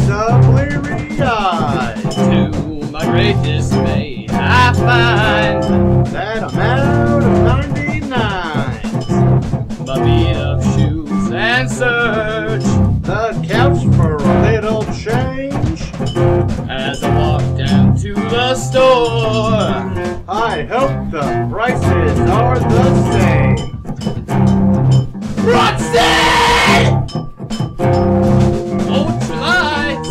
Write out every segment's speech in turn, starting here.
of bleary eyes. To my great dismay, I find that I'm out of 99s. my beat-up shoes and search The couch for a little change. as I walk down to the store. I hope the prices are the same. Roxy! Ultralights!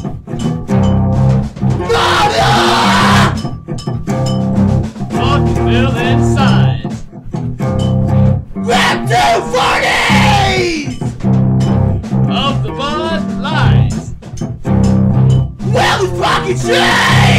Talking bill inside. Grab 240s! Of the Bud Lights. Well, it's fucking shit!